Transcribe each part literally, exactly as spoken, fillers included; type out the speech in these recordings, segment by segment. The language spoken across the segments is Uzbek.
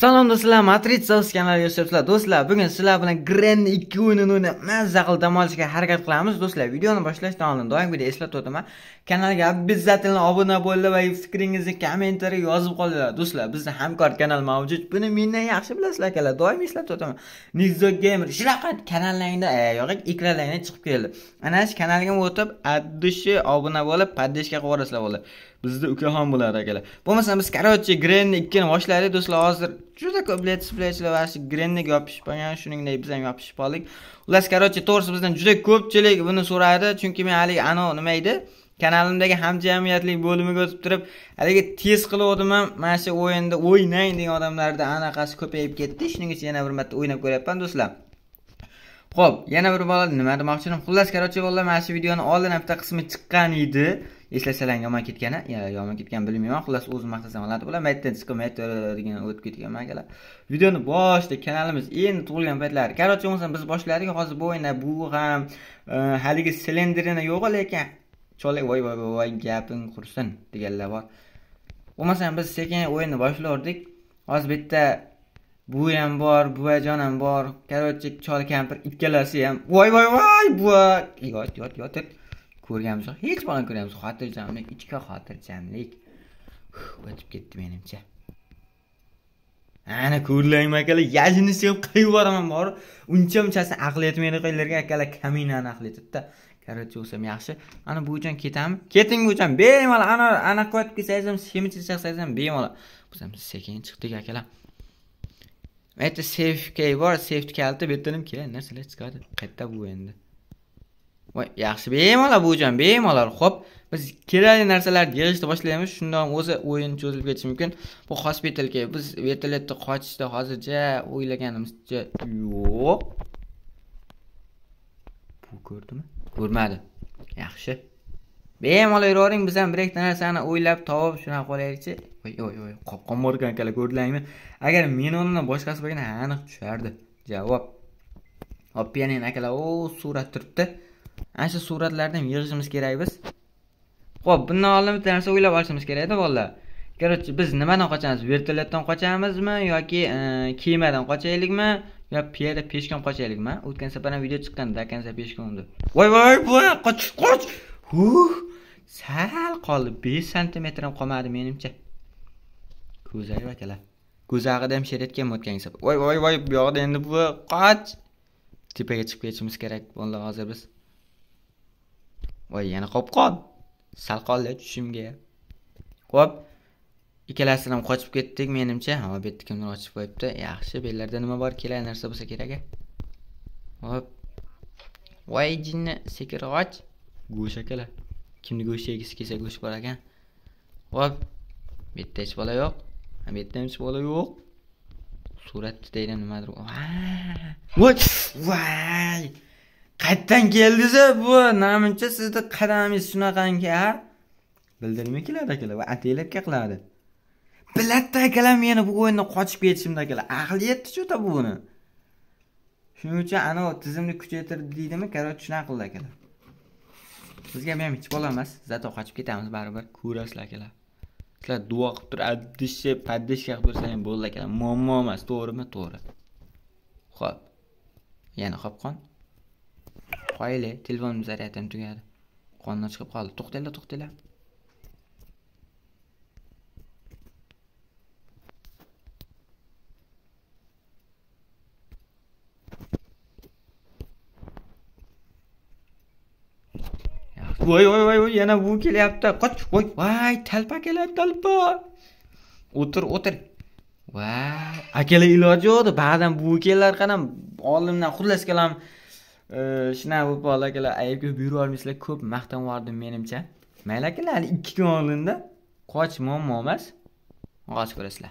Salom do'stlar, Matriz kanaliga o'tibsizlar. Do'stlar, bugun sizlar bilan Granny ikki o'yinini o'ynab, mazza qilib dam olishga harakat qilamiz. Do'stlar, videoni boshlashdan oldin doimgidek eslatib o'taman. Kanalga обязательно obuna bo'lib va fikringizni kommentariyga yozib qolinglar. Do'stlar, bizda hamkor kanal mavjud. Buni mendan yaxshi bilasizlar akalar. Doim eslatib o'taman. Nixo Gamer shunaqa kanallarida yo'q, ekranlarga chiqib keldi. Ana shu kanalga o'tib, addishi obuna bo'lib, paddishga qo'yasizlar bo'ladi. Bizda ukaxon bo'ladi akalar. Bo'lmasa biz короче Granny ikki ni boshlaylik do'stlar. Hozir juda ko'p let's playchilar va shu Grannyga yopishib qolgan, shuningdek biz ham yopishib qoldik. Ular короче to'g'risi bizdan juda ko'pchilik buni so'radi, chunki men hali ana nima edi? Kanalimdagi hamjamiyatlik bo'limiga o'tib turib, haligi tez qildim ham, mana shu o'yinda o'ynang degan odamlarda anaqasi ko'payib ketdi. Shuning uchun yana bir marta o'ynab ko'ryapman do'stlar. Xo'p, yana bir balo nima demoqchiman? Xullas короче bolalar, mana shu videoni oldin bitta qismi chiqqan edi. Eslasalang yomon ketgani, ya yomon ketgan bilmayman. Xullas o'zim maqtasam oladi. Bular maytdan chiqmaydi degan o'tib ketganman akalar. Videoni boshda kanalimiz endi tug'ilgan paytlari. короче bo'lsa biz boshladik. Hozir bu o'yinda bu ham haligi silindrini yo'q, lekin cho'lak voy voy voy gaping qursin deganlar bor. Bo'lmasa biz sekin o'yinni boshlardik. Hozir bitta bu ham bor, buvajon ham bor. короче chol kampir ikkalasi ham voy voy voy buva yot yot yot ko'rganmiz. Hech balo ko'ramiz. Xotirjamlik, ichki xotirjamlik. O'tib ketdi menimcha. Ana ko'rlang akalar, yajini sevib qo'yib yuboraman bor. Uncha-munchasi aql yetmaydi qo'ylarga akalar, kaminani aql yetibdi. короче o'sam yaxshi. Ana bujon ketamiz. Keting bujon. Bemalol ana ana qo'yib kelsangiz ham, semichi chiqsangiz ham bemalol. Biz ham sekin chiqdik akalar. Mayta safe key bor, safe kalti betdim kerak narsalar chiqadi. Qayerda bu endi? Voy, yaxshi bemalol bujon, bemalol. Xo'p, biz kerakli narsalarni yig'ishni boshlaymiz. Shundan o'zi o'yin cho'zilib ketishi mumkin. Bu hospitalga biz vertolyotda qochishda hozircha o'ylaganimizcha yo'q. Bu ko'rdimi? Ko'rmadi. Yaxshi. Bemalol yuravering, biz ham bir ikkita narsani o'ylab topib shuna qo'yaylikchi. Voy, voy, voy, qopqon bor ekan akalar, ko'rdingmi? Agar men o'rnimdan boshqasi bo'lganda aniq tushardi. Javob. Hop, yana akalar, o surat turibdi. Ana shu suratlardan yig'ishimiz kerak biz. Xo'p, bundan oldin bitta narsa o'ylab olishimiz kerak-da bolalar. короче biz nimadan qochamiz? Vertolyotdan qochamizmi yoki kemadan qochaylikmi yo piyoda peshkom qochaylikmi? O'tgan safar ham video chiqqan, dakansa peshkomdi. Voy voy voy, qoch qoch. Huh! Sal qoldi, besh santimetr ham qolmadi menimcha. Ko'zagi akalar. Ko'zag'ida ham sheretgan o'tgan safar. Voy voy voy, bu yoqda endi bu qoch. Tepaga chiqib ketishimiz kerak bolalar hozir biz. Voy, yana qopqon. Sal qoldi tushimga. Xo'p. Ikkalasidan ham qochib ketdik menimcha. Ha, bu yerda kimdir ochib qo'yibdi. Yaxshi, bellarda nima bor, kerak narsa bo'lsa kerak. Hop. Voy jinni sekirg'och. Go'sh akalar. Kimni go'sh yegisi kelsa go'sh bor ekan. Hop. Bu yerda hech bola yo'q. Ha, bu yerda hech bola yo'q. Suratda deydi nimadir. Voy! Voy! Qayerdan keldingiz bu? Namuncha sizni qadamingiz shunaqangi, ha? Bildirmay keladi akalar va ataylabga qiladi. Bilatta akalar meni bu o'yinda qochib ketishimda akalar. Aqli yetdi cho'ta buni. Shuning uchun ana tizimni kuchaytirdi deydimi? короче shunaqa qildi akalar. Sizga ham hech bo'la emas. Zato qochib ketamiz baribir. Ko'rasizlar akalar. Sizlar duo qilib tur, addishi, paddishga qilib tursangiz bo'ldi akalar. Muammo emas, to'g'rimi? To'g'ri. Xo'p. Yana qopqon. Qo'yli, telefonim zaryadi ham tugadi. Qondan chiqib qoldi. To'xtanglar, to'xtanglar. Voy voy voy, yana bu kelyapti. Qoch, voy, voy, talpa kelyapti, talpa. O'tir, o'tir. Voy, akalar iloji yo'qdi. Ba'zan bu kelar qanam olimdan xullas kalam shuna bu bola akalar aybga buyurib olmaysizlar, ko'p maqtan vardim menimcha. Mayli akalar, ikki kun oldinda qoch muammo emas. Qoch ko'rasizlar.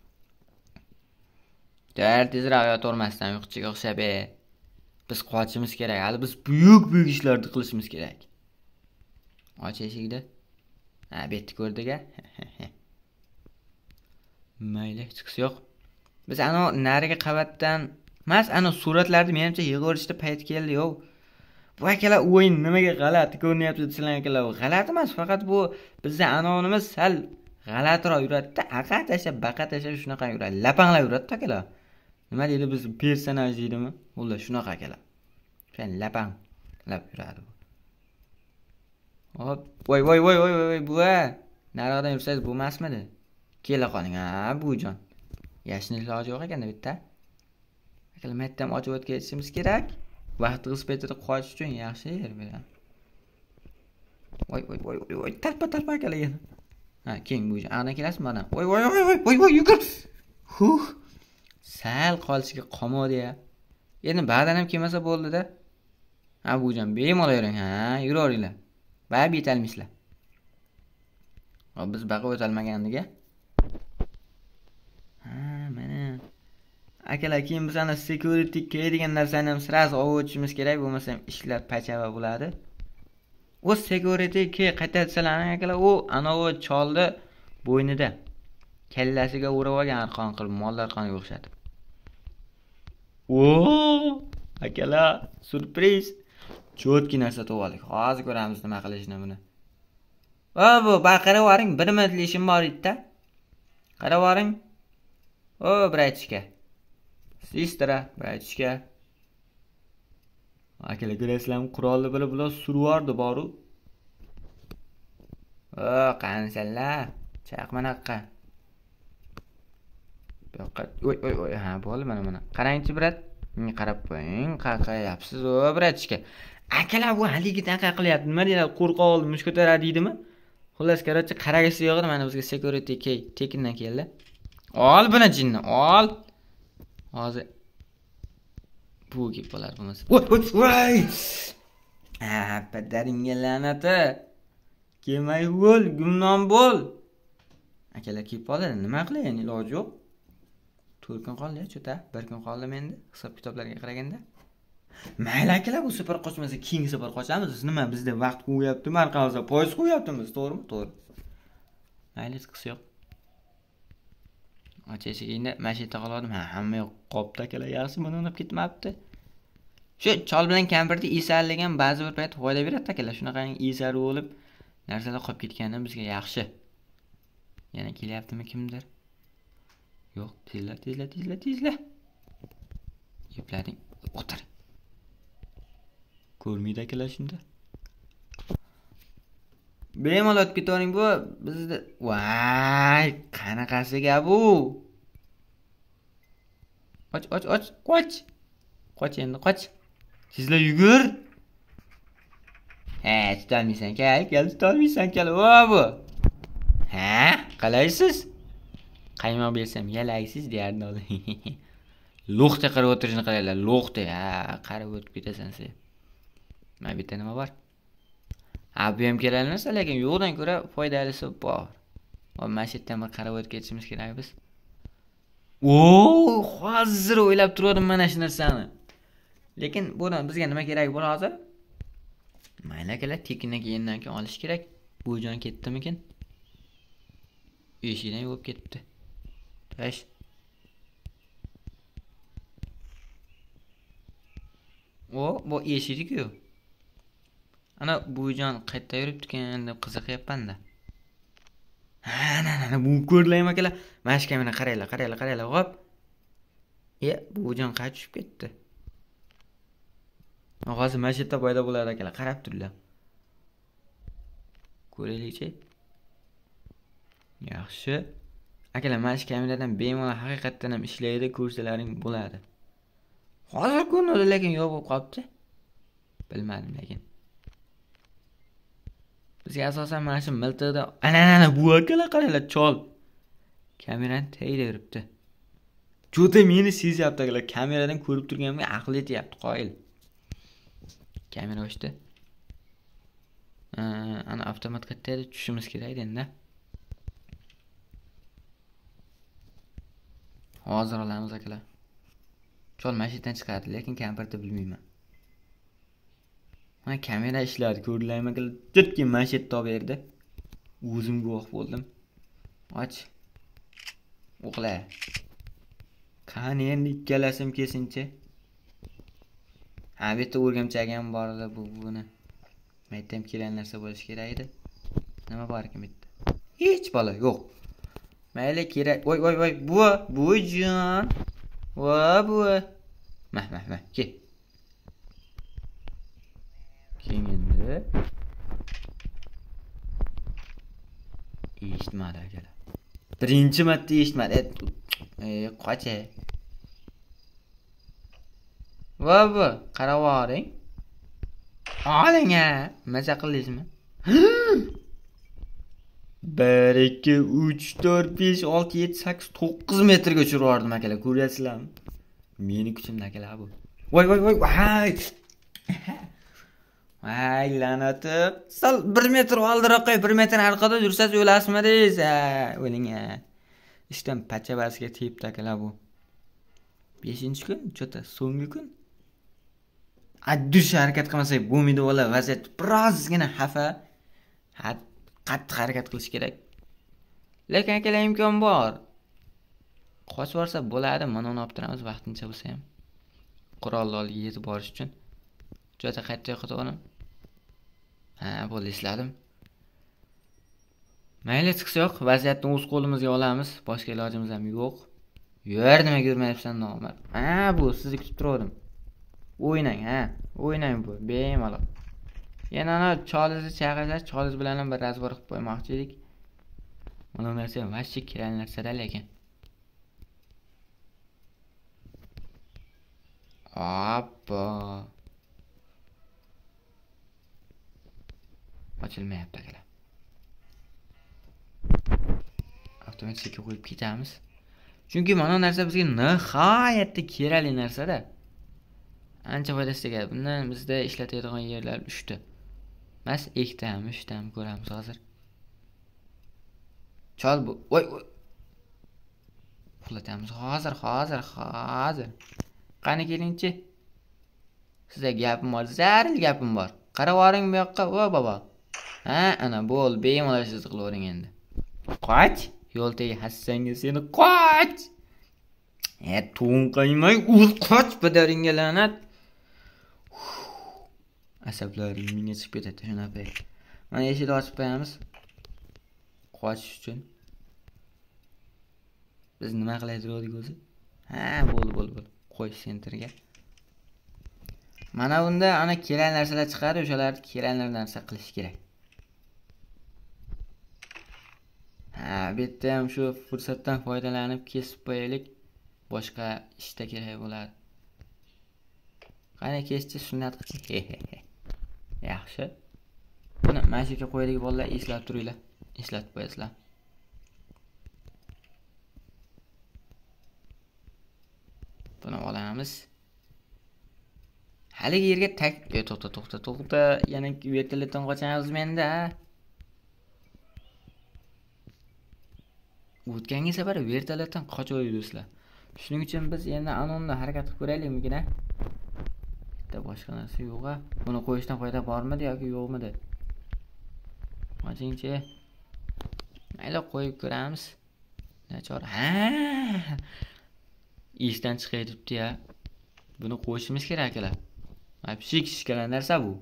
Dar tezroq yotavermasdan yo'qchiga o'xshab, biz qochimiz kerak. Hali biz buyuk-buyuk ishlarni qilishimiz kerak. Och eshikda. Ha, bu yerda ko'rdik-a. Mayli, chiqis yo'q. Biz ana nariga qavatdan mas ana suratlarni menimcha yig'orishda payt keldi yo'q. Bu akalar o'yin nimaga g'alati ko'rinyapti desanglar akalar, g'alati emas, faqat bu bizning anonimiz sal G'alatiroq yuradi-da, aqa tashlab, baqa tashlab shunaqa yuradi. Lapanglab yuradi-da akalar. Nima deydi biz personaj deydimi? Ular shunaqa akalar. Sen lapanglab yuradi bu. Hop, voy voy voy voy voy buva. Nariyoqdan yursangiz bo'lmasmidi? Kela qoling, ha, buvijon. Yashinlik iloji yo'q ekan bitta. Akalar, maytdan ochib o'tkazishimiz kerak. Vaqt qisqartirib qochish uchun yaxshi yer beradi. Voy voy voy voy, tarpa tarpa akalar yana. Ha, keng buvijon. Anadan kelasizmi mana? Voy voy voy voy voy voy yugur. Huh. Sal qolishiga qomodi ya. Endi ba'dan ham kelmasa bo'ldi-da. Ha, buvijon, bemalol yuring, ha, yuraveringlar. Ba'bi yetalmisizlar. Hop, biz baqa o'talmagandiga. Ha, mana. Akalar, keyin biz ana security key degan narsani ham sirasi olib o'tishimiz kerak, bo'lmasa ishlar pachava bo'ladi. O security key qaytarsalaring akalar, u anovi cholni bo'ynida. Kallasiga urib olgan arqon qilib, mollar qoniga o'xshatib. O, akalar, surpriz. Cho'tki narsa to'g'alik. Hozir ko'ramiz nima qilishni buni. O, bu baqirib oring, bir minutlik ishim bor edi-da. Qarab oring. O, bratchka. Sistra, bratchka. Akalar, ko'rasizlarmi, qurolni bilib bular survordi boru. O, qansanlar? Chaqmanaqqa. Yo'q, oy oy oy, ha, bo'ldi mana mana. Qarangchi, brat. Menga qarab qo'ying, qaqayapsiz, o, bratchka. Akalar, bu haligi taqa qilyapti. Nima deydi? Qo'rqoq oldi, mush ko'tarar deydimi? Xullas, qarorchi qaragisi yo'q edi, mana bizga security key tekindan keldi. Ol buni jinni, ol. Hozir bu kelib qolar bo'lmasa. Voy voy voy. Ha, padaringga la'nati. Kelmay bo'l, gumnon bo'l. Akalar kelib qoladi, nima qilay, endi iloji yo'q. to'rt kun qoldi, cho'ta. bir kun qoldi menda hisob kitoblarga qaraganda. Mayli akalar, bu safar qochmasa keyingi safar qochamiz. Biz nima bizda vaqt qo'yaptimi, arqamizda poyez qo'yaptimiz, to'g'rimi? To'g'ri. Mayli, qisi yo'q. Ochaysigingda mashina qoldim. Ha, hamma yo'q. Qopda akalar, yaxshi buni unib ketmabdi. Shu chol bilan kampirni esalligan ba'zi bir payt foyda beradi akalar. Shunaqa esari bo'lib narsalar qolib ketganidan bizga yaxshi. Yana kelyaptimi kimdir? Yo'q, tezla, tezla, tezla, tezla. Yeplading, o'tir. Ko'rmaydi akalar shunda. Bemalol o'tib ketavering bu bizda. Voy, qanaqasi gap bu? Qoch, qoch, qoch, qoch. Qoch endi, qoch. Sizlar yugur. Ha, tutolmaysan, kel, kel, tutolmaysan, kel. O bu. Ha, qalaysiz? Qaymoq bersam yalaysiz derdi o'zi. Lo'qda qarab o'tirishni qaranglar, lo'qda. Ha, qarab o'tib ketasan sen. Mana bitta nima bor? Ha, bu ham kerak emas, lekin yo'qdan ko'ra foydalisi bor. Va mashitdan bir qarab o'tib ketishimiz kerak biz. O, hozir o'ylab turdim mana shu narsani. Lekin bundan bizga nima kerak bo'l hozir? Mayli akalar, tekindan keyindan keyin olish kerak. Bu jon ketdimikin? Eshikdan yopib ketdi. Tash. O, bu eshikku. Ana buvijon qayerda yuribdi-kan deb qiziqyapman-da. Ha, ana ana bu ko'rlayman akalar. Mashka meni qaranglar, qaranglar, qaranglar. Hop. E, buvijon qayerga tushib ketdi? Hozir mashitda foyda bo'ladi akalar, qarab turinglar. Ko'raylikchi. Yaxshi. Akalar, mash kameradan bemalol haqiqatdan ham ishlaydi, ko'rsalaring bo'ladi. Hozir ko'rinadi, lekin yo'q bo'lib qolibdi. Bilmadim lekin. Bizga asosan mana shu miltiqda ana ana bu akalar qaranglar, chol. Kamerani tayda yuribdi. Cho'ta meni sezyapti akalar, kameradan ko'rib turganimga aql yetyapti, qoyil. Kamera ochdi. Ana avtomat qayerda tushishimiz kerak endi. Hozir olamiz akalar. Chol mashinadan chiqadi, lekin kampirni bilmayman. Mana kamera ishladi, ko'rlayman akalar. Jiddiy mashinani topib berdi. O'zim guvoh bo'ldim. Och. O'qla. Qani endi ikkalasim kesinchi. Ha, bu yerda o'rgamchagi ham bor edi bu buni. Maytdan kelgan narsa bo'lish kerak edi. Nima bor ekan bu yerda? Hech bola yo'q. Mayli kerak. Voy voy voy. Bu, bu jon. Va bu. Mah mah mah. Ke. Keyin endi eshitmadi akalar. Birinchi marta eshitmadi. Ey, qoch. Va bu, qarab oling. Oling a, maza qildingizmi? bir ikki uch to'rt besh olti yetti sakkiz to'qqiz metrga uchirib yubordim akalar. Ko'ryapsizlarmi? Meni kuchimda akalar bu. Voy voy voy. Hay. Hay la'natim. Sal bir metr oldiroqqa, bir metr orqada yursangiz o'lasizmi deysiz? O'ling a. Ishdan pachabasiga tegibdi akalar bu. beshinchi kun, cho'ta so'nggi kun. Addush harakat qilmasak bo'lmaydi bola, vaziyat birozgina xafa. Qattiq harakat qilish kerak. Lekin akalar imkon bor. Qochib borsa bo'ladi, mana uni olib turamiz vaqtincha bo'lsa ham. Qurollarga yetib borish uchun. Jo'ta qaytdi yo'qota o'nim. Ha, bo'ldi esladim. Mayli chiqsa yo'q, vaziyatni o'z qo'limizga olamiz. Boshqa ilojimiz ham yo'q. Yur, nimaga yurmayapsan nomard? Ha, bu sizni kutib turdim. O'ynang, ha. O'ynang bu. Bemalol. Yana ana cholizni chaqirsash, choliz bilan ham bir razbor qilib qo'ymoqchi edik. Mana bu narsa vashchi kerak narsa-da lekin. Appa. Ochilmayapti akalar. Avtomatikga qo'yib ketamiz. Chunki mana bu narsa bizga nihoyatda kerakli narsa-da. Ancha foydasi tegadi. Bundan bizda ishlatadigan yerlar uchta. Mas ikkitami, uchtami ko'ramiz hozir. Chol bu. Voy voy. Uxlatamiz hozir, hozir, hozir. Qani kelingchi. Sizga gapim bor, zaril gapim bor. Qarab oring bu yoqqa, o bobo. Ha, ana bo'l, bemalol siz qilavering endi. Qoch, yo'l tegi hassanga seni qoch. E, to'ng qaymay, o'z qoch bidaringga la'nat. Asablarim menga chiqib ketadi shunaqa. Mana eshikni ochib qo'yamiz. Qochish uchun. Biz nima qilayotgandik o'zi? Ha, bo'ldi, bo'ldi, bo'ldi. Qo'y sentrga. Mana bunda ana kerak narsalar chiqadi, o'shalarni kerak narsa qilish kerak. Ha, bu yerda ham shu fursatdan foydalanib kesib qo'yaylik. Boshqa ishda kerak bo'ladi. Qani keschi sunnat qilchi. Yaxshi. Buni mashika qo'yaylik bolalar, eslab turinglar. Eslatib qo'yasizlar. Buni olamiz. Haligi yerga tak, e, to'xta, to'xta, to'xta. Yana vertolyotdan qochamiz menda. O'tgangi safar vertolyotdan qochib o'tdingizlar. Shuning uchun biz endi anonni harakat qilib ko'raylikmi-gina? Bitta boshqa narsa yo'q-a. Buni qo'yishdan foyda bormidi yoki yo'qmidi? Ochingchi. Mayli qo'yib ko'ramiz. Nachor. Ha! Ishdan chiqay debdi-ya. Buni qo'yishimiz kerak akalar. Apshik shikala narsa bu.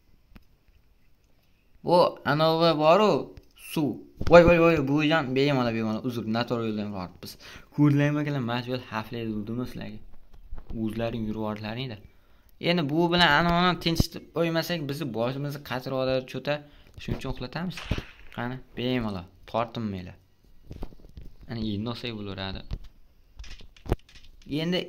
Bu anovi boru suv. Voy voy voy bu jon bemalol bemalol uzr noto'g'ri yo'ldan boribmiz. Ko'rlaymaganlar majbur haflaydi bo'ldim sizlarga. O'zlaring yurvorlaringda. Endi bu bilan anavani tinchitib qo'ymasak bizni boshimizni qatirib oladi cho'ta. Shuning uchun uxlatamiz. Qani bemalol tortinmaylar. Ana endi olsak bo'laveradi. Endi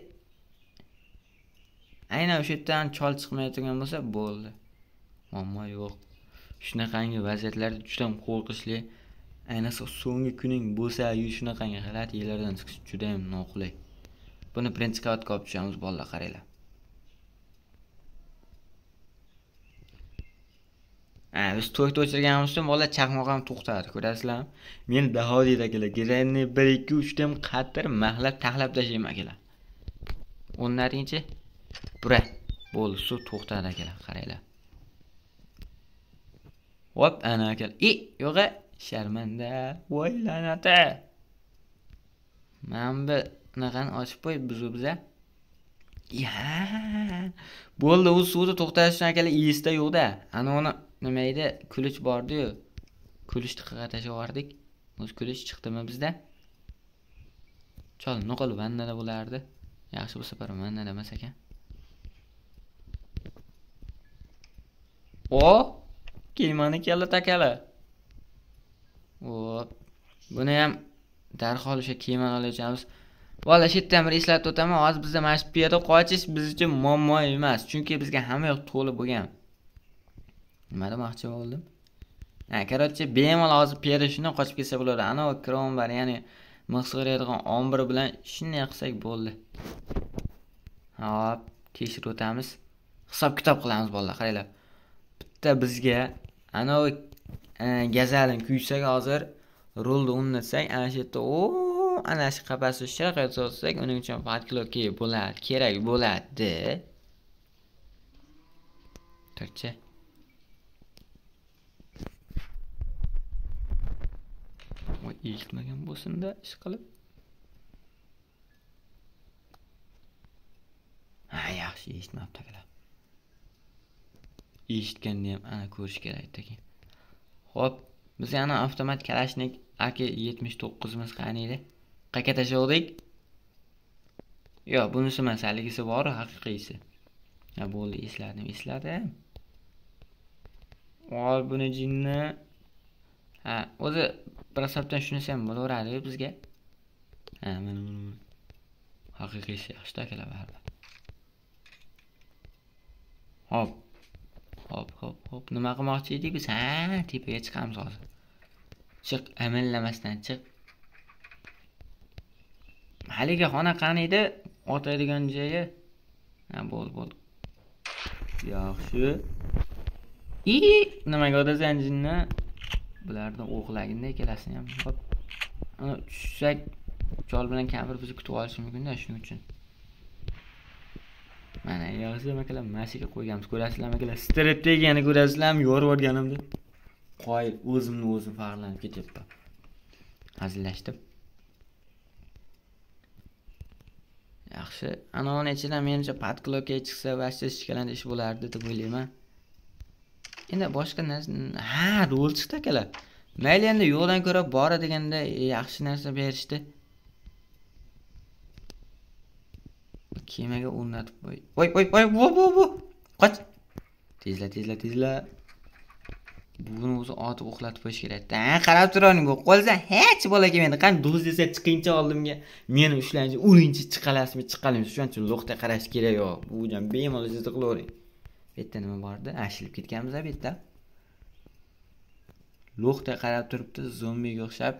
aynan o'sha yerdan chol chiqmayotgan bo'lsa bo'ldi. Muammo yo'q. Shunaqangi vaziyatlarda juda ham qo'rqinchli. Ayniqsa so'nggi kuning bo'lsa, yu shunaqangi g'alat yerlardan chiqish juda ham noqulay. Buni birinchi qavatga olib tushamiz bolalar, qaranglar. Ha, biz to'yda o'chirganimiz uchun bolalar chaqmoq ham to'xtadi, ko'rasizlarmi? Men daho deydi akalar, granni bir ikki uch dan qattir mahlab taxlab tashlayman akalar. o'nlarinchi bura bo'ldi, suv to'xtadi akalar, qaranglar. Hop, ana akalar. E, yo'g'a, sharmanda, voy la'nata. Men bu bunaqani ochib qo'yib biz biza. Ya! Bo'ldi, u suvni to'xtatishdan akalar iyisda yo'qda. Ana uni nima edi? Kulich bordi-yu. Kulichni qirqa tashlavordik. O'z kulich chiqdimi bizda? Chol, nuqul vannada bo'lardi. Yaxshi bu safar vannada emas ekan. O, kiymani keldi takala. O, buni ham darhol o'sha kiymani olacağımız. Valla shu yerdan bir eslatib o'taman, hozir bizda mana shu piyoda qochish biz uchun muammo emas, chunki bizga hamma yoq to'lib bo'lgan. Nima demoqchi bo'ldim? Ha, короче, bemalol hozir piyoda shundan qochib kelsa bo'ladi. Ana o krom bor, ya'ni mixsig'iradigan ombir bilan shunday qilsak bo'ldi. Hop, tekshirib o'tamiz. Hisob kitob qilamiz bolalar, qaranglar. Bitta bizga ana o gazalin kuysak hozir rolni o'rnatsak, ana shu yerda o ana shu qafasni shirqa solsak, uning uchun podklokka bo'ladi, kerak bo'ladi. Turchi. Voy, eshitmagan bo'lsin-da ish qilib. Ha, yaxshi eshitmabdi akalar. Eshitganni ham ana ko'rish kerak ekan. Xo'p, biz yana avtomat Kalashnik A K yetmish to'qqiz miz qani edi? Qayerga tashladik? Yo'q, bunisi emas, haligisi bor, haqiqiysi. Ha, bo'ldi, esladim, esladim. Ol buni jinni. Ha, o'zi bir hisobdan shunisi ham bo'laveradi bizga. Ha, mana buni. Haqiqiysi yaxshi akalar baribir. Hop. Hop, hop, hop. Nima qilmoqchi edik biz? Ha, tepaga chiqamiz hozir. Chiq, amallamasdan chiq. Haliga xona qani edi? Otadigan joyi. Ha, bo'ldi, bo'ldi. Yaxshi. I, nimaga otasan jinni? Bulardan o'qlaganda ikkalasini ham. Hop. Ana tushsak, chol bilan kampir bizni kutib olishi mumkin-da, shuning uchun. Mana yaxshi akalar, mashika qo'yganmiz. Ko'rasizlarmi akalar? Strategiyani ko'rasizlarmi? Yorib o'rganimda. Qoyil, o'zimni o'zim farqlanib ketyapman. Hazillashdim. Yaxshi. Ana uning ichidan menimcha podklokka chiqsa, vashcha ishkalandi ish bo'lardi deb o'ylayman. Endi boshqa narsa, ha, rol chiqdi akalar. Mayli endi yo'ldan ko'ra bora deganda yaxshi narsa berishdi. Kemaga o'rnatib qo'y. Voy, voy, voy, bu, bu, bu. Qoch. Tezla, tezla, tezla. Buni o'zi otib uxlatib qo'yish kerak. Ha, qarab turing, bu qo'lsa hech bola kelmaydi. Qani do'z desa chiqincha oldimga meni ushlanchi, urinchi chiqalasizmi, chiqalaymiz. Shuning uchun lo'qda qarash kerak yo'q. Bu jam bemalol siz qilavering. Bu yerda nima bordi? Ashilib ketganmiz bu yerda. Lo'qda qarab turibdi, zombiga o'xshab.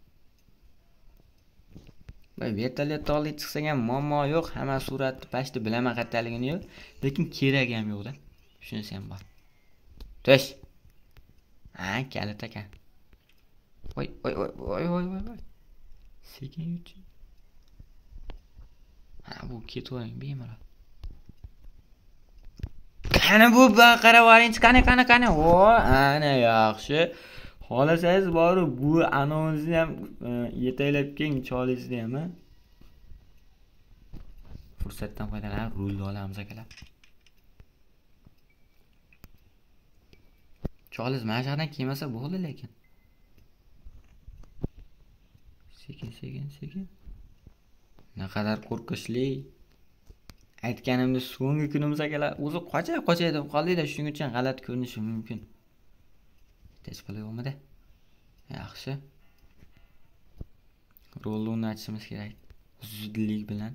Voy, vertolyotda olib chiqsak ham muammo yo'q. Hamma suratni pashti bilaman qatdaligini yo'q, lekin kerak ham yo'q-da. Shunisi ham bor. Tush. Ha, kalit ekan. Voy, voy, voy, voy, voy, voy. Sekin yut. Ha, bu ketavering bemalol. Qani bu qarab oling, qani, qani, qani. O, ana yaxshi. Xolasangiz bor, bu anonsizni ham yetaklab keling, cholingizni ham. Fursatdan foydalanib rulni olamiz akalar. Choliz mashaqdan kelmasa bo'ldi lekin. Sekin, sekin, sekin. Naqadar qo'rqinchli. Aytganimda so'nggi kunimiz akalar, o'zi qocha qocha deb qoldida, shuning uchun g'alati ko'rinishi mumkin. Tez bo'layapti. Yaxshi. Rolni o'rnatishimiz kerak. Zudlik bilan.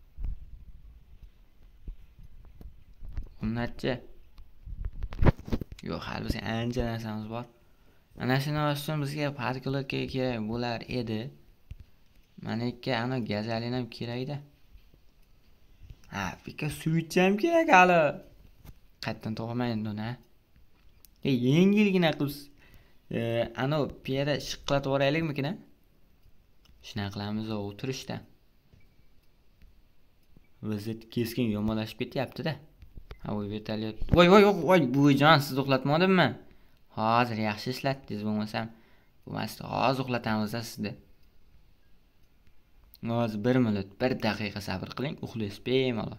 O'rnatchi. Yo'q, hali bizga ancha narsamiz bor. Ana shuni uchun bizga podklokka kerak bo'lar edi. Menga ana gazalin ham kerak-da. Ha, pika switch ham kerak hali. Qayerdan topaman uni, ha? E, yengilgina qilib e, ana piyoda shiqlatib yuboraylikmikin, ha? Shunaqa qilamiz, o'tirishda. Vaziyat keskin yomonlashib ketyapti-da. Ha, voy, vertolyot. Voy, voy, voy, buvijon, siz uxlatmadimmi? Hozir yaxshi ishlatdingiz, bo'lmasam, bo'lmasdi. Hozir uxlatamiz-da sizni. Hozir bir minut, bir daqiqa sabr qiling, uxlaysiz bemalol.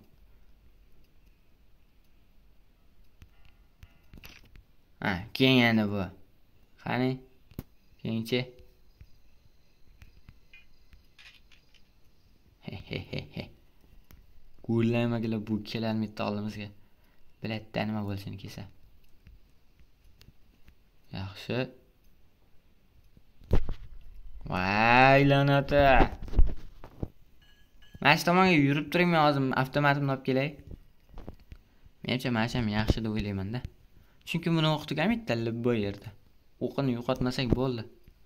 Ha, keyin yana bu. Qani? Keyinchi. Ko'rlaymagilar bu kelalmaydi oldimizga. Bilatda nima bo'lishini kelsa. Yaxshi. Voy lanata. Mana shu tomonga yurib turing, men hozir avtomatimni olib kelay. Menimcha mana shu ham yaxshi deb o'ylayman-da. Chunki buni o'qitilgan talab bu yerda. O'qini yo'qotmasak bo'ldi.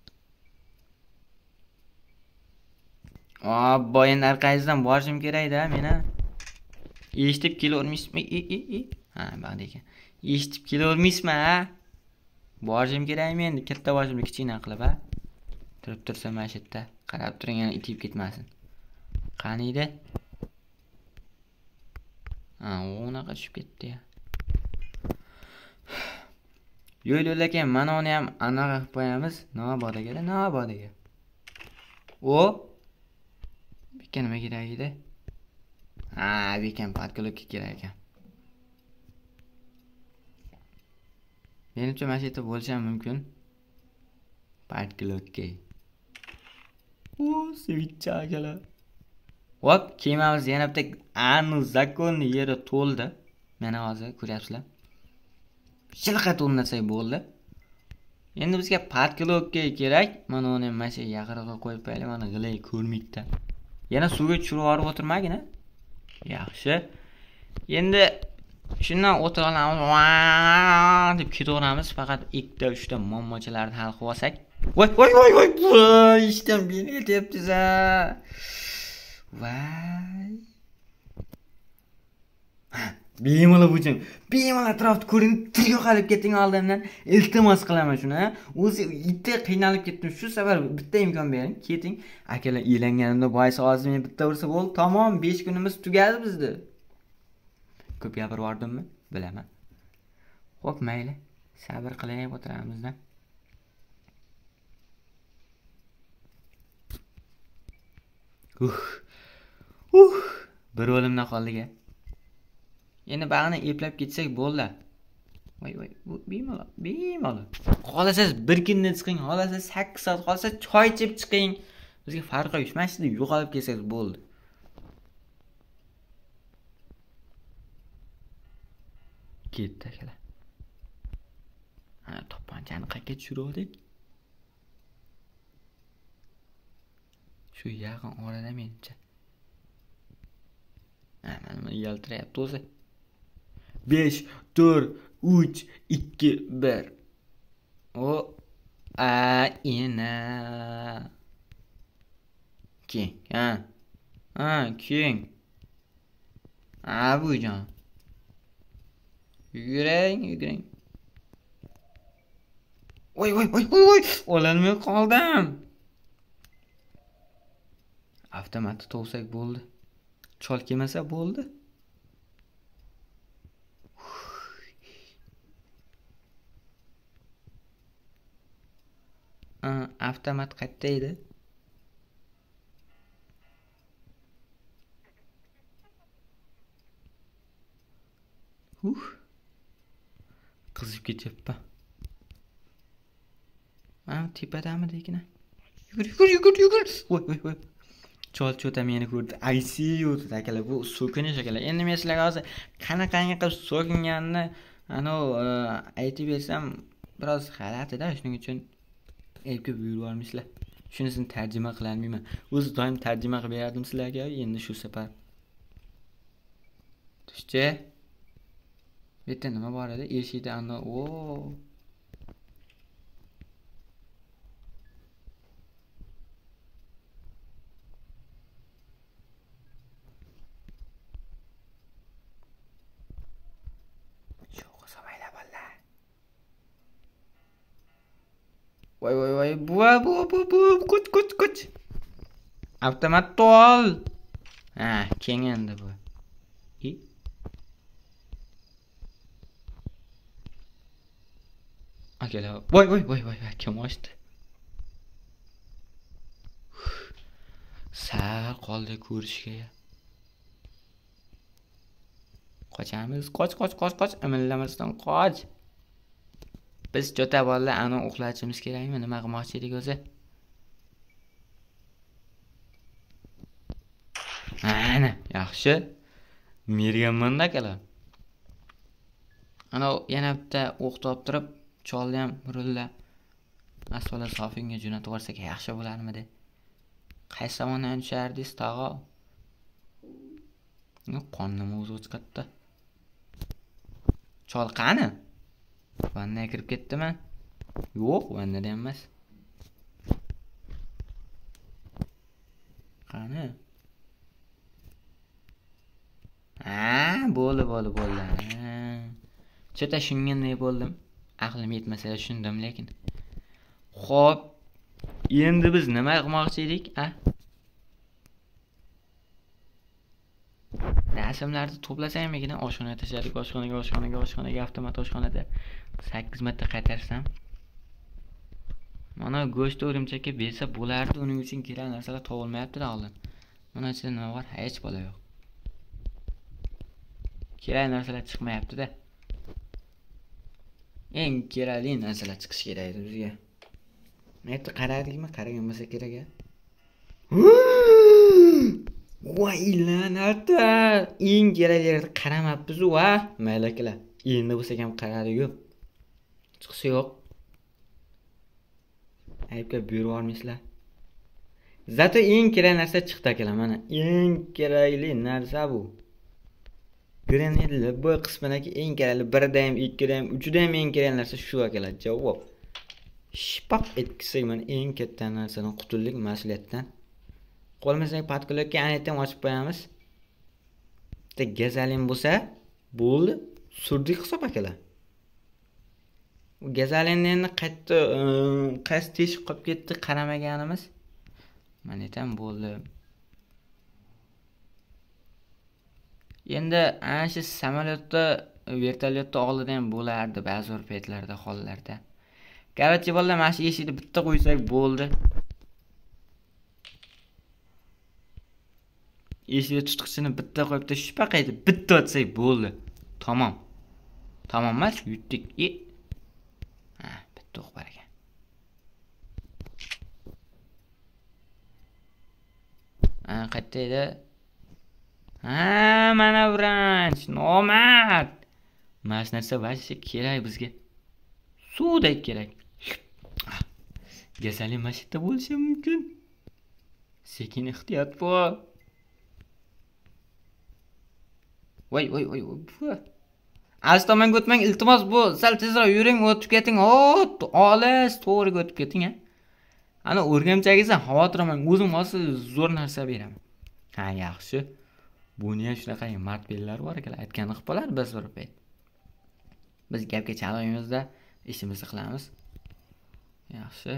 Aa, boyin orqangizdan borishim kerak-da meni. Eshitib kelavermaysizmi? Ha, ba'da ekan. Eshitib kelavermaysizmi, ha? Borishim kerakmi endi? Katta boshimni kichkina qilib, ha? Turib tursa mana shu yerda. Qarab turing, yana itib ketmasin. Qani edi? Ha, unaqa tushib ketdi-ya. Yo'l-yo'l ekan, mana uni ham anaqa qilib qo'yamiz. Nima bor ekan? Nima bor ekan? O Bekan nima kerak edi? Ha, bekan podkolokka kerak ekan. Menimcha mana shu yerda bo'lishi ham mumkin. Podkolokka. O, sevichcha akalar. Hop, kemamiz yana bitta anu zakonni yeri to'ldi. Mana hozir ko'ryapsizlar. Shilqat o'rnatsak bo'ldi. Endi bizga podkolokka kerak. Mana uni mana shu yaqiniga qo'yib qo'yaylik, mana g'ilay ko'rmaydi. Yana suvga tushirib yuborib o'tirmagina. Yaxshi. Endi shundan o'tira olamiz deb ketaveramiz. Faqat ikkita uchta muammochalarni hal qilib olsak. Voy voy voy voy, ishdan beni ketyapsiz-a. Voy. Bemalol bo'chim. Bemalol atrofni ko'rinib, tirga qolib keting oldimdan. Iltimos qilaman shuni. O'zi itta qiynalib ketdim. Shu safar bitta imkon bering. Keting. Akalar elanganimda boysa hozir men bitta ursa bo'ldi. Tamom, besh kunimiz tugadi bizda. Ko'p gapirib yordimmi? Bilaman. Xo'p, mayli. Sabr qilaylik o'tiramizda. Uh. Uh. Bir o'limdan qoldik-a. Endi bag'ini eplab ketsak bo'ldi. Voy voy, bu bemalol, bemalol. Xolasangiz bir kundan chiqing, xolasangiz sakkiz soat qolsa choy ichib chiqing. Bizga farqi yo'q. Mana shunda yo'qolib kelsangiz bo'ldi. Ketdi akalar. Ha, to'pponchani qayerga tushirdik? Shu yaqin orada menimcha. Ha, mana yaltirayapti o'zi. besh, to'rt, uch, ikki, bir. O a ina. Keng, ha. Ha, keng. Ha, bujon. Yuguring, yuguring. Voy voy voy voy. Olanmay qoldim. Avtomatni to'g'sak bo'ldi. Chol kelmasa bo'ldi. Avtomat qayerda edi? Uh. Qizib ketyapman. Mana tepadami dekina. Yugur, yugur, yugur, yugur. Voy, voy, voy. Chol chota meni ko'rdi. I see you akalar. Bu so'kinish akalar. Endi men sizlarga hozir qanaqangi qilib so'kinganini ana aytib bersam biroz g'alati-da, shuning uchun elga buyurvormishlar. Shunisini tarjima qila olmayman. O'zi doim tarjima qilib berardim sizlarga, endi shu safar. Tushchi. Bu yerda nima bor edi? Eshikda ana o. Voy voy voy, bu bu bu bu kuch kuch kuch. Avtomat tol. Ha, keng endi bu. I. Akalar, voy voy voy voy, kim ochdi? Sal qoldi ko'rishga. Qochamiz, qoch qoch qoch qoch, amillamasdan qoch. Biz jota bolalar ana uxlatishimiz kerakmi? Nima qilmoqchi edik o'zi? Yaxshi. Merganman akalar. Ana yana bitta o'q toptirib, cholni ham rulla asfala sofinga jo'natib yuborsak yaxshi bo'larmidi? Qaysi tomondan tushardingiz, tog'a? Qonnim o'zi chiqatdi. Chol qani? Vannaga kirib ketdimi? Yo'q, vannada emas. Qani? Ha, bo'ldi, bo'ldi, bo'ldi. Chota shunganday bo'ldim. Aqlim yetmasa tushundim, lekin. Xo'p, endi biz nima qilmoqchi edik, a? Rasmlarni to'plasammikin, oshxonaga tashladik, oshxonaga, oshxonaga, oshxonaga, avtomat oshxonada sakkiz marta qaytarsam. Mana go'sht o'rimchakka bersa bo'lardi, uning uchun kerak narsalar topilmayapti-da oldin. Mana ichida nima bor? Hech bola yo'q. Kerak narsalar chiqmayapti-da. Eng kerakli narsalar chiqish kerak edi bizga. Nega qaradikmi? Qaragan bo'lsa kerak-a? Voy lanata! Eng kerakliga qaramabmiz va maylakilar. Endi bo'lsa ham qaradi-ku. Chiqsa yo'q. Aybga berib yormaysizlar. Zato eng kerakli narsa chiqdi akalar, mana. Eng kerakli narsa bu. Granitli boy qismidagi eng kerakli birda ham, ikkida ham, uchida ham eng kerakli narsa shu akalar. Javob. Shipaq etkisak mana eng katta narsadan qutuldik mas'uliyatdan. Qo'limizdagi patkulakka anaytam ochib qo'yamiz. Bitta gazalin bo'lsa, bo'ldi. Surdik hisob akalar. U gazalinni endi qaytdi, qaysi teshib qolib ketdi qaramaganimiz. Mana aytam bo'ldi. Endi ana shu samolyotda, vertolyotda oldida ham bo'lardi ba'zi bir paytlarda, hollarda. Qarchi bolalar mana shu eshikni bitta qo'ysak bo'ldi. Eshikni tutqichini bitta qo'yibda shupaqaydi, bitta otsak bo'ldi. Tamom. Tamom emas, yutdik. E. Ha, bitta o'q bor ekan. Ha, qayerda edi? Ha, mana branch, nomard. Mana shu narsa vashcha kerak bizga. Suvdek kerak. Gasali mashitda bo'lishi mumkin. Sekin ehtiyot bo'l. Voy, voy, voy, voy. Asta menga o'tmang, iltimos bu sal tezroq yuring, o'tib keting. Ot, olis, to'g'riga o'tib keting, ha. Ana o'rgamchagingizni xavotir olmang, o'zim hozir zo'r narsa beraman. Ha, yaxshi. Buni ham shunaqa mart bellar bor ekan, aytgani qilib qolar biz bir payt. Biz gapga chalg'imizda ishimizni qilamiz. Yaxshi.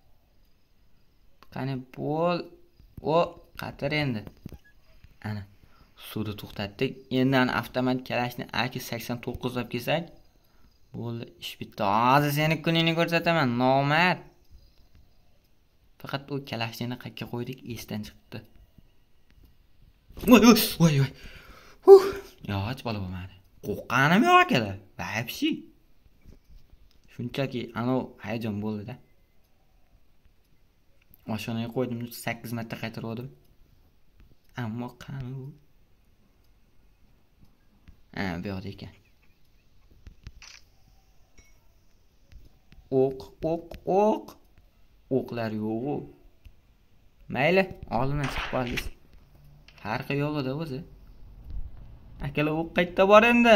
Qani bo'l. O, qatar endi. Ana suvni to'xtatdik. Endi ana avtomat kalashni A K sakson to'qqiz olib kelsak, bo'ldi, ish bitdi. Hozir seni kuningni ko'rsataman, nomard. Faqat u kalashni qayerga qo'ydik, esdan chiqdi. Voy, voy, voy, voy. Huh, yo'q, bola bo'lmadi. Qo'rqqanim yo'q akalar. Vaypshi. Shunchaki ana hayajon bo'ldi-da. Mashinaga qo'ydim, sakkiz marta qaytardim. Ammo qani u? Ha, bu yoqda ekan. O'q, o'q, o'q. O'qlar yo'q. Mayli, oldindan chiqib qoldingiz. Farqi yo'q edi o'zi. Akalar o'q qayerda bor endi?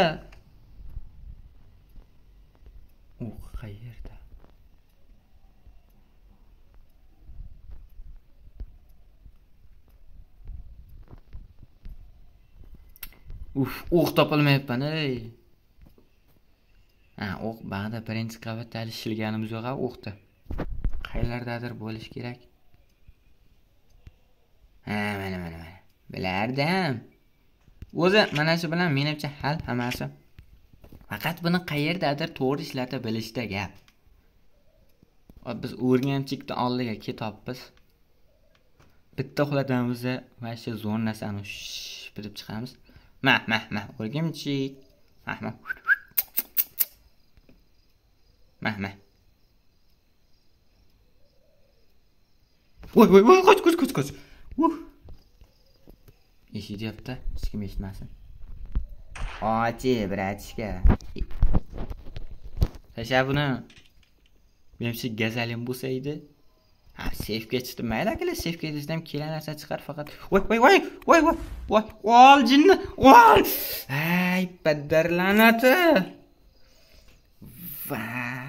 O'q qayerda? Uf, o'q topilmayapman, ey. Ha, o'q ba'da birinchi qavatda shilganimiz yo'q, o'qda. Qayerlardadir bo'lish kerak. Ha, mana, mana, mana. Bilardim. O'zi mana shu bilan menimcha hal hammasi. Faqat buni qayerdadir to'g'ri ishlatib bilishda gap. Biz o'rganchikni oldiga ketobmiz. Bitta uxlatamizda va shu zo'r narsani bilib chiqamiz. Ma, ma, ma, o'rganchik. Ma, ma. Ma, ma. Voy, voy, voy, qoch, qoch, qoch, qoch. Uh. eshityapti, hech kim eshitmasin. Ochi, bratishka. Tasha buni. Menimcha gazalim bo'lsa edi. Ha, safga chiqdi. Mayli akalar, safga ketishdan kelar narsa chiqar faqat. Voy, voy, voy, voy, voy, voy, ol jinni, ol. Ay, padarlanati. Va.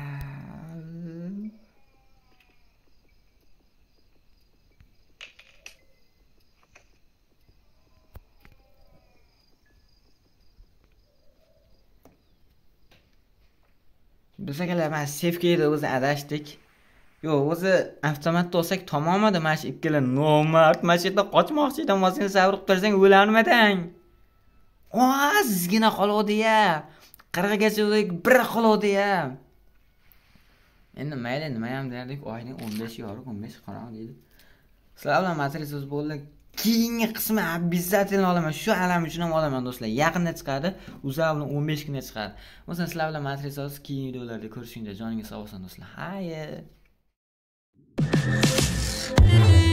Biz akalar, men safga edi, o'zi adashdik. Yo'q, o'zi avtomatda olsak tamom edi. Mana shu ikkala nomard mana shu yerda qochmoqchi edim. Sen sabr qilib tursang o'larmading. Ozgina qoldi-ya. qirqgacha o'zik bir qoldi-ya. Endi mayli, nima ham derdik, oyning o'n besh yorug', o'n besh qarang deydi. Sizlar bilan material bo'ldi. Keyingi qismi обязательно olaman. Shu alam uchun ham olaman do'stlar. Yaqinda chiqadi. O'zlar bilan o'n besh kunda chiqadi. Bo'lsa sizlar bilan material keyingi videolarda ko'rishinglar joningiz sog' bo'lsin do'stlar. Hayır.